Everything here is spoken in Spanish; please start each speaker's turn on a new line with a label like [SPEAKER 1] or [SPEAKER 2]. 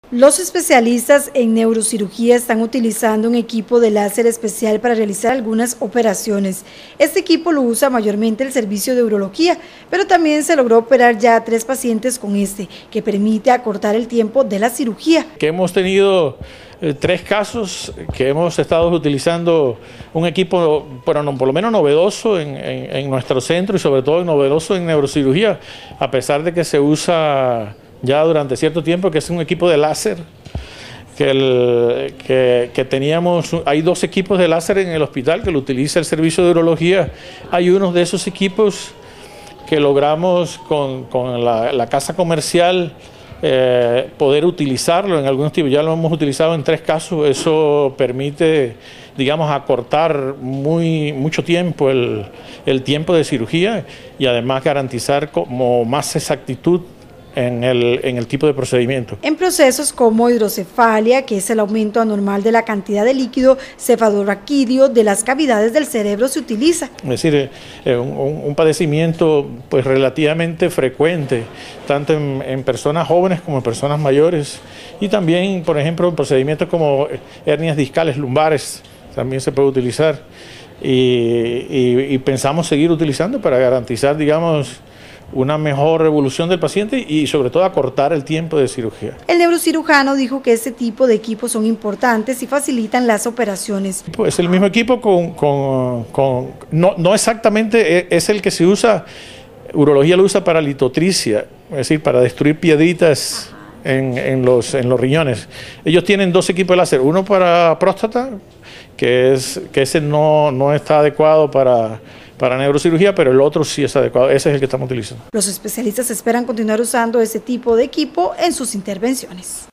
[SPEAKER 1] Los especialistas en neurocirugía están utilizando un equipo de láser especial para realizar algunas operaciones. Este equipo lo usa mayormente el servicio de urología, pero también se logró operar ya a 3 pacientes con este, que permite acortar el tiempo de la cirugía.
[SPEAKER 2] Que hemos tenido 3 casos que hemos estado utilizando un equipo, por lo menos novedoso en nuestro centro y sobre todo novedoso en neurocirugía, a pesar de que se usa ya durante cierto tiempo, que es un equipo de láser, que teníamos, hay 2 equipos de láser en el hospital que lo utiliza el servicio de urología. Hay uno de esos equipos que logramos con la casa comercial poder utilizarlo en algunos tipos, ya lo hemos utilizado en 3 casos. Eso permite, digamos, acortar mucho tiempo el tiempo de cirugía y además garantizar como más exactitud en el tipo de procedimiento.
[SPEAKER 1] En procesos como hidrocefalia, que es el aumento anormal de la cantidad de líquido cefalorraquídeo de las cavidades del cerebro, se utiliza.
[SPEAKER 2] Es decir, un padecimiento pues relativamente frecuente, tanto en personas jóvenes como en personas mayores, y también, por ejemplo, en procedimientos como hernias discales lumbares también se puede utilizar, y pensamos seguir utilizando para garantizar, digamos, una mejor evolución del paciente y sobre todo acortar el tiempo de cirugía.
[SPEAKER 1] El neurocirujano dijo que este tipo de equipos son importantes y facilitan las operaciones.
[SPEAKER 2] Pues el mismo equipo no exactamente es el que se usa, urología lo usa para litotricia, es decir, para destruir piedritas en los riñones. Ellos tienen 2 equipos de láser, uno para próstata, que ese no está adecuado para neurocirugía, pero el otro sí es adecuado, ese es el que estamos utilizando.
[SPEAKER 1] Los especialistas esperan continuar usando este tipo de equipo en sus intervenciones.